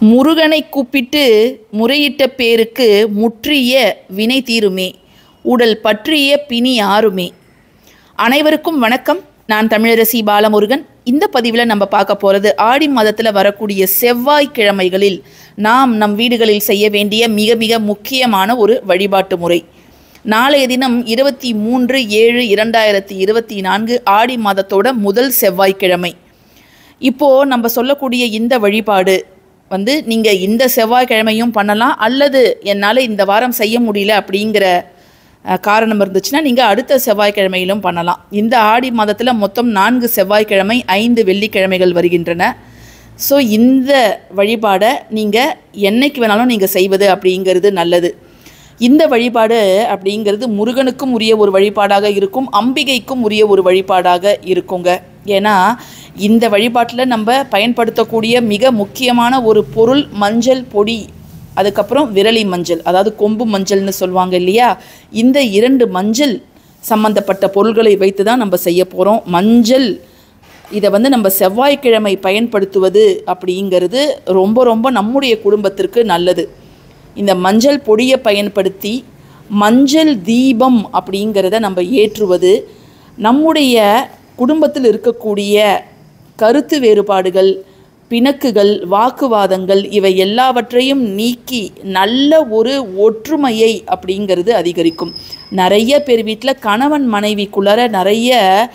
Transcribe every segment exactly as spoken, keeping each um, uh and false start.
முருகனை கூப்பிட்டு முறையிட்ட பேருக்கு முற்றிய வினை தீருமே, உடல் பற்றிய பிணி ஆறுமே. அனைவருக்கும் வணக்கம். நான் தமிழரசி பாலமுருகன். இந்த பதிவில் நம்ம பார்க்க போகிறது ஆடி மாதத்தில் வரக்கூடிய செவ்வாய்க்கிழமைகளில் நாம் நம் வீடுகளில் செய்ய வேண்டிய மிக மிக முக்கியமான ஒரு வழிபாட்டு முறை. நாளைய தினம் இருபத்தி மூன்று ஏழு இரண்டாயிரத்தி இருபத்தி நான்கு ஆடி மாதத்தோட முதல் செவ்வாய்க்கிழமை. இப்போது நம்ம சொல்லக்கூடிய இந்த வழிபாடு வந்து நீங்கள் இந்த செவ்வாய்க்கிழமையும் பண்ணலாம், அல்லது என்னால் இந்த வாரம் செய்ய முடியல அப்படிங்கிற காரணம் இருந்துச்சுன்னா நீங்கள் அடுத்த செவ்வாய்க்கிழமையிலும் பண்ணலாம். இந்த ஆடி மாதத்தில் மொத்தம் நான்கு செவ்வாய்க்கிழமை, ஐந்து வெள்ளிக்கிழமைகள் வருகின்றன. ஸோ இந்த வழிபாடை நீங்கள் என்னைக்கு வேணாலும் நீங்கள் செய்வது அப்படிங்கிறது நல்லது. இந்த வழிபாடு அப்படிங்கிறது முருகனுக்கும் உரிய ஒரு வழிபாடாக இருக்கும், அம்பிகைக்கும் உரிய ஒரு வழிபாடாக இருக்குங்க. ஏன்னா இந்த வழிபாட்டில் நம்ம பயன்படுத்தக்கூடிய மிக முக்கியமான ஒரு பொருள் மஞ்சள் பொடி, அதுக்கப்புறம் விரலி மஞ்சள், அதாவது கொம்பு மஞ்சள்னு சொல்லுவாங்க இல்லையா. இந்த இரண்டு மஞ்சள் சம்பந்தப்பட்ட பொருள்களை வைத்து தான் நம்ம செய்ய போகிறோம். மஞ்சள் இதை வந்து நம்ம செவ்வாய்க்கிழமை பயன்படுத்துவது அப்படிங்கிறது ரொம்ப ரொம்ப நம்முடைய குடும்பத்திற்கு நல்லது. இந்த மஞ்சள் பொடியை பயன்படுத்தி மஞ்சள் தீபம் அப்படிங்கிறத நம்ம ஏற்றுவது நம்முடைய குடும்பத்தில் இருக்கக்கூடிய கருத்து வேறுபாடுகள், பிணக்குகள், வாக்குவாதங்கள் இவை எல்லாவற்றையும் நீக்கி நல்ல ஒரு ஒற்றுமையை அப்படிங்கிறது அதிகரிக்கும். நிறைய பேர் வீட்டில் கணவன் மனைவிக்குள்ளார நிறைய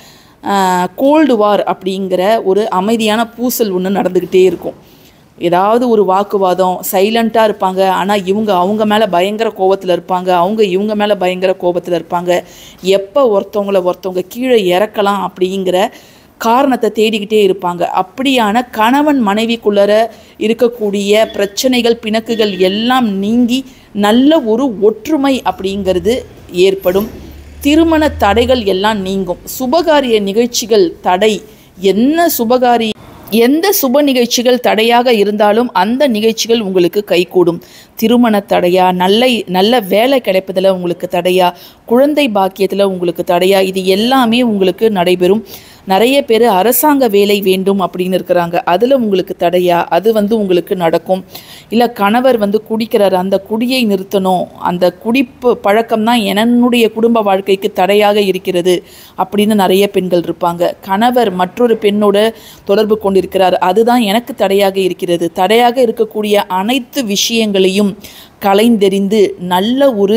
கோல்டு வார் அப்படிங்கிற ஒரு அமைதியான பூசல் ஒன்று நடந்துக்கிட்டே இருக்கும். ஏதாவது ஒரு வாக்குவாதம், சைலண்ட்டாக இருப்பாங்க, ஆனால் இவங்க அவங்க மேலே பயங்கர கோபத்தில் இருப்பாங்க, அவங்க இவங்க மேலே பயங்கர கோபத்தில் இருப்பாங்க. எப்போ ஒருத்தவங்களை ஒருத்தவங்க கீழே இறக்கலாம் அப்படிங்கிற காரணத்தை தேடிக்கிட்டே இருப்பாங்க. அப்படியான கணவன் மனைவிக்குள்ளர இருக்கக்கூடிய பிரச்சனைகள், பிணக்குகள் எல்லாம் நீங்கி நல்ல ஒரு ஒற்றுமை அப்படிங்கிறது ஏற்படும். திருமண தடைகள் எல்லாம் நீங்கும். சுபகாரிய நிகழ்ச்சிகள் தடை, என்ன சுபகாரி எந்த சுப நிகழ்ச்சிகள் தடையாக இருந்தாலும் அந்த நிகழ்ச்சிகள் உங்களுக்கு கைகூடும். திருமண தடையா, நல்ல நல்ல வேலை கிடைப்பதில் உங்களுக்கு தடையா, குழந்தை பாக்கியத்தில் உங்களுக்கு தடையா, இது எல்லாமே உங்களுக்கு நடைபெறும். நிறைய பேர் அரசாங்க வேலை வேண்டும் அப்படின்னு இருக்கிறாங்க, அதில் உங்களுக்கு தடையா, அது வந்து உங்களுக்கு நடக்கும். இல்லை கணவர் வந்து குடிக்கிறார், அந்த குடியை நிறுத்தணும், அந்த குடிப்பு பழக்கம்தான் என்னுடைய குடும்ப வாழ்க்கைக்கு தடையாக இருக்கிறது அப்படின்னு நிறைய பெண்கள் இருப்பாங்க. கணவர் மற்றொரு பெண்ணோட தொடர்பு கொண்டிருக்கிறார், அதுதான் எனக்கு தடையாக இருக்கிறது. தடையாக இருக்கக்கூடிய அனைத்து விஷயங்களையும் கலைந்தெறிந்து நல்ல ஒரு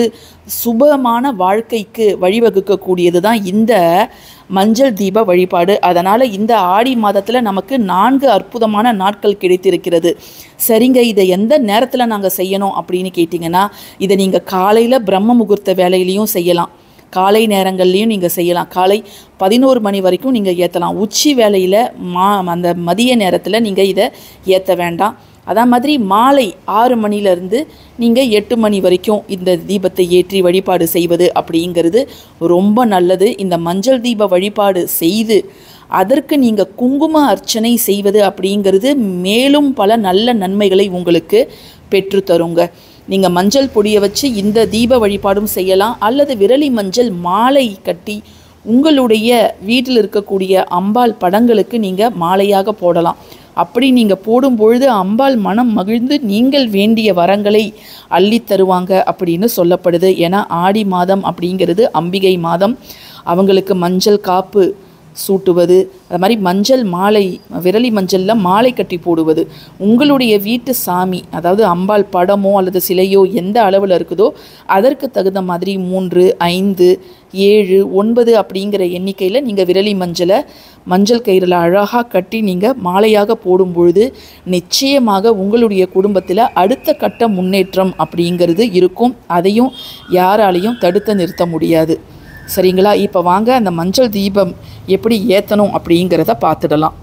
சுபமான வாழ்க்கைக்கு வழிவகுக்கக்கூடியது தான் இந்த மஞ்சள் தீப வழிபாடு. அதனால் இந்த ஆடி மாதத்தில் நமக்கு நான்கு அற்புதமான நாட்கள் கிடைத்திருக்கிறது. சரிங்க, இதை எந்த நேரத்தில் நாங்கள் செய்யணும் அப்படின்னு கேட்டிங்கன்னா, இதை நீங்கள் காலையில் பிரம்ம முகூர்த்த வேலையிலையும் செய்யலாம், காலை நேரங்கள்லையும் நீங்கள் செய்யலாம். காலை பதினோரு மணி வரைக்கும் நீங்கள் ஏற்றலாம். உச்சி வேலையில் மா அந்த மதிய நேரத்தில் நீங்கள் இதை ஏற்ற வேண்டாம். அதே மாதிரி மாலை ஆறு மணிலேருந்து நீங்கள் எட்டு மணி வரைக்கும் இந்த தீபத்தை ஏற்றி வழிபாடு செய்வது அப்படிங்கிறது ரொம்ப நல்லது. இந்த மஞ்சள் தீப வழிபாடு செய்து அதற்கு நீங்கள் குங்கும அர்ச்சனை செய்வது அப்படிங்கிறது மேலும் பல நல்ல நன்மைகளை உங்களுக்கு பெற்றுத்தருங்க. நீங்கள் மஞ்சள் பொடியை வச்சு இந்த தீப வழிபாடும் செய்யலாம், அல்லது விரலி மஞ்சள் மாலை கட்டி உங்களுடைய வீட்டில் இருக்கக்கூடிய அம்பாள் படங்களுக்கு நீங்கள் மாலையாக போடலாம். அப்படி நீங்கள் போடும் பொழுது அம்பாள் மனம் மகிழ்ந்து நீங்கள் வேண்டிய வரங்களை அள்ளி தருவாங்க அப்படின்னு சொல்லப்படுது. ஏன்னா ஆடி மாதம் அப்படிங்கிறது அம்பிகை மாதம். அவங்களுக்கு மஞ்சள் காப்பு சூட்டுவது, அது மாதிரி மஞ்சள் மாலை, விரலி மஞ்சளில் மாலை கட்டி போடுவது, உங்களுடைய வீட்டு சாமி, அதாவது அம்பாள் படமோ அல்லது சிலையோ எந்த அளவில் இருக்குதோ அதற்கு தகுந்த மாதிரி மூன்று, ஐந்து, ஏழு, ஒன்பது அப்படிங்கிற எண்ணிக்கையில் நீங்கள் விரலி மஞ்சளை மஞ்சள் கயிறில் அழகாக கட்டி நீங்கள் மாலையாக போடும் பொழுது நிச்சயமாக உங்களுடைய குடும்பத்தில் அடுத்த கட்ட முன்னேற்றம் அப்படிங்கிறது இருக்கும். அதையும் யாராலையும் தடுத்து நிறுத்த முடியாது. சரிங்களா? இப்போ வாங்க அந்த மஞ்சள் தீபம் எப்படி ஏற்றணும் அப்படிங்கிறத பார்த்துடலாம்.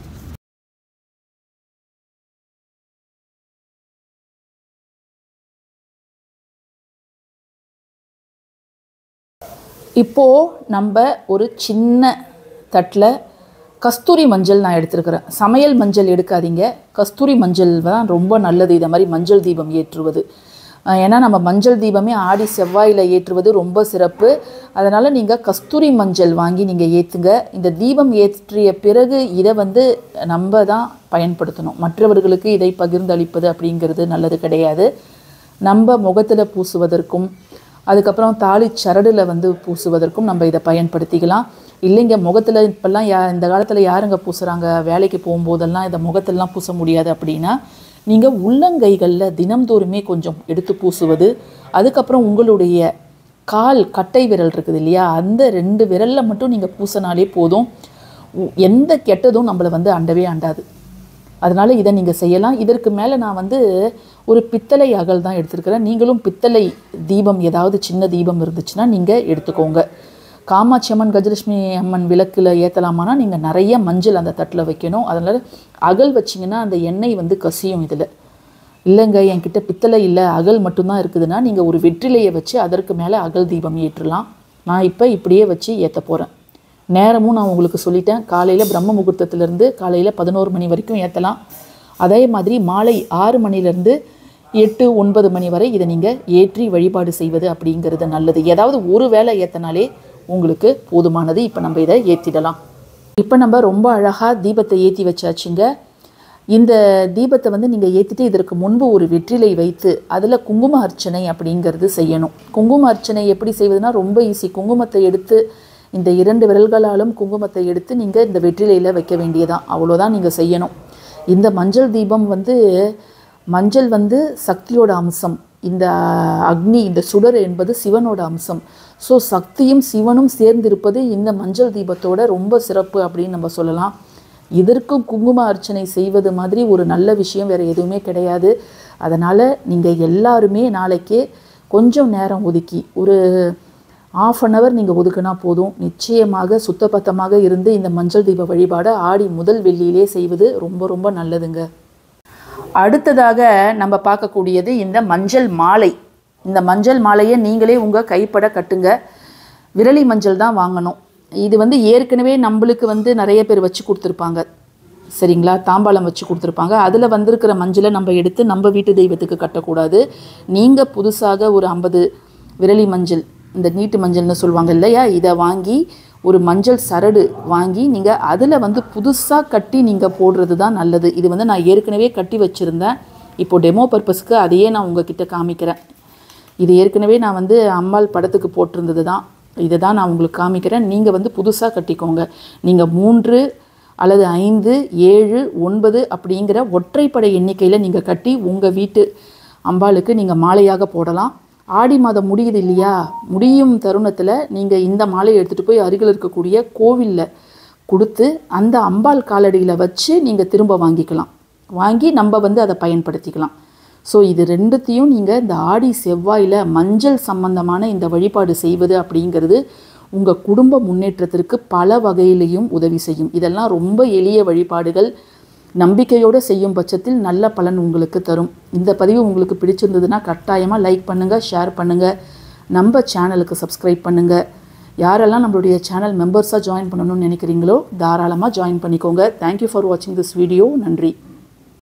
இப்போது நம்ம ஒரு சின்ன தட்டில் கஸ்தூரி மஞ்சள் நான் எடுத்துருக்கிறேன். சமையல் மஞ்சள் எடுக்காதீங்க, கஸ்தூரி மஞ்சள் தான் ரொம்ப நல்லது இதை மாதிரி மஞ்சள் தீபம் ஏற்றுவது. ஏன்னா நம்ம மஞ்சள் தீபமே ஆடி செவ்வாயில் ஏற்றுவது ரொம்ப சிறப்பு. அதனால் நீங்கள் கஸ்தூரி மஞ்சள் வாங்கி நீங்கள் ஏற்றுங்க. இந்த தீபம் ஏற்றிய பிறகு இதை வந்து நம்ம தான் பயன்படுத்தணும். மற்றவர்களுக்கு இதை பகிர்ந்தளிப்பது அப்படிங்கிறது நல்லது கிடையாது. நம்ம முகத்தில் பூசுவதற்கும் அதுக்கப்புறம் தாலி சரடில் வந்து பூசுவதற்கும் நம்ம இதை பயன்படுத்திக்கலாம். இல்லைங்க முகத்தில் இப்போல்லாம் யா இந்த காலத்தில் யாருங்க பூசுகிறாங்க, வேலைக்கு போகும்போதெல்லாம் இதை முகத்திலலாம் பூச முடியாது அப்படின்னா நீங்கள் உள்ளங்கைகளில் தினம்தோறுமே கொஞ்சம் எடுத்து பூசுவது, அதுக்கப்புறம் உங்களுடைய கால் கட்டை விரல் இருக்குது இல்லையா, அந்த ரெண்டு விரலில் மட்டும் நீங்கள் பூசினாலே போதும். எந்த கெட்டதும் நம்மளை வந்து அண்டவே அண்டாது. அதனால் இதை நீங்கள் செய்யலாம். இதற்கு மேலே நான் வந்து ஒரு பித்தளை அகல் தான் எடுத்துருக்கிறேன். நீங்களும் பித்தளை தீபம் ஏதாவது சின்ன தீபம் இருந்துச்சுன்னா நீங்கள் எடுத்துக்கோங்க. காமாட்சி அம்மன் கஜலட்சுமி அம்மன் விளக்கில் ஏற்றலாமானா நீங்கள் நிறைய மஞ்சள் அந்த தட்டில் வைக்கணும். அதனால் அகல் வச்சிங்கன்னா அந்த எண்ணெய் வந்து கசியும். இதில் இல்லைங்க என்கிட்ட பித்தளை இல்லை அகல் மட்டும்தான் இருக்குதுன்னா நீங்கள் ஒரு வெற்றிலையை வச்சு அதற்கு மேலே அகல் தீபம் ஏற்றலாம். நான் இப்போ இப்படியே வச்சு ஏற்ற போகிறேன். நேரமும் நான் உங்களுக்கு சொல்லிட்டேன். காலையில் பிரம்ம முகூர்த்தத்திலேருந்து காலையில் பதினோரு மணி வரைக்கும் ஏற்றலாம். அதே மாதிரி மாலை ஆறு மணிலேருந்து எட்டு ஒன்பது மணி வரை இதை நீங்கள் ஏற்றி வழிபாடு செய்வது அப்படிங்கிறது நல்லது. ஏதாவது ஒரு வேளை ஏற்றினாலே உங்களுக்கு போதுமானது. இப்போ நம்ம இதை ஏற்றிடலாம். இப்போ நம்ம ரொம்ப அழகாக தீபத்தை ஏற்றி வச்சாச்சுங்க. இந்த தீபத்தை வந்து நீங்கள் ஏற்றிட்டு இதற்கு முன்பு ஒரு வெற்றிலை வைத்து அதில் குங்கும அர்ச்சனை அப்படிங்கிறது செய்யணும். குங்கும அர்ச்சனை எப்படி செய்வதுனா ரொம்ப ஈஸி. குங்குமத்தை எடுத்து இந்த இரண்டு விரல்களாலும் குங்குமத்தை எடுத்து நீங்கள் இந்த வெற்றிலையில் வைக்க வேண்டியதான், அவ்வளோதான் நீங்கள் செய்யணும். இந்த மஞ்சள் தீபம் வந்து மஞ்சள் வந்து சக்தியோட அம்சம், இந்த அக்னி இந்த சுடர் என்பது சிவனோட அம்சம். ஸோ சக்தியும் சிவனும் சேர்ந்திருப்பது இந்த மஞ்சள் தீபத்தோட ரொம்ப சிறப்பு அப்படின்னு நம்ம சொல்லலாம். இதற்கும் குங்கும அர்ச்சனை செய்வது மாதிரி ஒரு நல்ல விஷயம் வேறு எதுவுமே கிடையாது. அதனால் நீங்கள் எல்லாருமே நாளைக்கே கொஞ்சம் நேரம் ஒதுக்கி ஒரு ஆஃப் அன் ஹவர் நீங்கள் ஒதுக்குனா போதும். நிச்சயமாக சுத்தபத்தமாக இருந்து இந்த மஞ்சள் தீப வழிபாடை ஆடி முதல் வெள்ளியிலே செய்வது ரொம்ப ரொம்ப நல்லதுங்க. அடுத்ததாக நம்ம பார்க்கக்கூடியது இந்த மஞ்சள் மாலை. இந்த மஞ்சள் மாலையை நீங்களே உங்கள் கைப்பட கட்டுங்க. விரலி மஞ்சள் தான் வாங்கணும். இது வந்து ஏற்கனவே நம்மளுக்கு வந்து நிறைய பேர் வச்சு கொடுத்துருப்பாங்க சரிங்களா, தாம்பாளம் வச்சு கொடுத்துருப்பாங்க. அதில் வந்திருக்கிற மஞ்சளை நம்ம எடுத்து நம்ம வீட்டு தெய்வத்துக்கு கட்டக்கூடாது. நீங்கள் புதுசாக ஒரு ஐம்பது விரலி மஞ்சள், இந்த நீட்டு மஞ்சள்னு சொல்லுவாங்க இல்லையா, இதை வாங்கி ஒரு மஞ்சள் சரடு வாங்கி நீங்கள் அதில் வந்து புதுசாக கட்டி நீங்கள் போடுறது தான் நல்லது. இது வந்து நான் ஏற்கனவே கட்டி வச்சுருந்தேன். இப்போது டெமோ பர்பஸ்க்கு அதையே நான் உங்ககிட்ட காமிக்கிறேன். இது ஏற்கனவே நான் வந்து அம்பாள் படத்துக்கு போட்டிருந்தது தான், இதை தான் நான் உங்களுக்கு காமிக்கிறேன். நீங்கள் வந்து புதுசாக கட்டிக்கோங்க. நீங்கள் மூன்று அல்லது ஐந்து ஏழு ஒன்பது அப்படிங்கிற ஒற்றைப்படை எண்ணிக்கையில் நீங்கள் கட்டி உங்கள் வீட்டு அம்பாளுக்கு நீங்கள் மாலையாக போடலாம். ஆடி மாதம் முடியுது இல்லையா, முடியும் தருணத்தில் நீங்கள் இந்த மாலையை எடுத்துகிட்டு போய் அருகில் இருக்கக்கூடிய கோவிலில் கொடுத்து அந்த அம்பாள் காலடியில் வச்சு நீங்கள் திரும்ப வாங்கிக்கலாம். வாங்கி நம்ம வந்து அதை பயன்படுத்திக்கலாம். ஸோ இது ரெண்டுத்தையும் நீங்கள் இந்த ஆடி செவ்வாயில் மஞ்சள் சம்பந்தமான இந்த வழிபாடு செய்வது அப்படிங்கிறது உங்கள் குடும்ப முன்னேற்றத்திற்கு பல வகையிலையும் உதவி செய்யும். இதெல்லாம் ரொம்ப எளிய வழிபாடுகள். நம்பிக்கையோடு செய்யும் பட்சத்தில் நல்ல பலன் உங்களுக்கு தரும். இந்த பதிவு உங்களுக்கு பிடிச்சிருந்ததுன்னா கட்டாயமாக லைக் பண்ணுங்கள், ஷேர் பண்ணுங்கள், நம்ம சேனலுக்கு சப்ஸ்கிரைப் பண்ணுங்கள். யாரெல்லாம் நம்மளுடைய சேனல் மெம்பர்ஸாக ஜாயின் பண்ணணும்னு நினைக்கிறீங்களோ தாராளமாக ஜாயின் பண்ணிக்கோங்க. தேங்க்யூ ஃபார் வாட்சிங் திஸ் வீடியோ. நன்றி.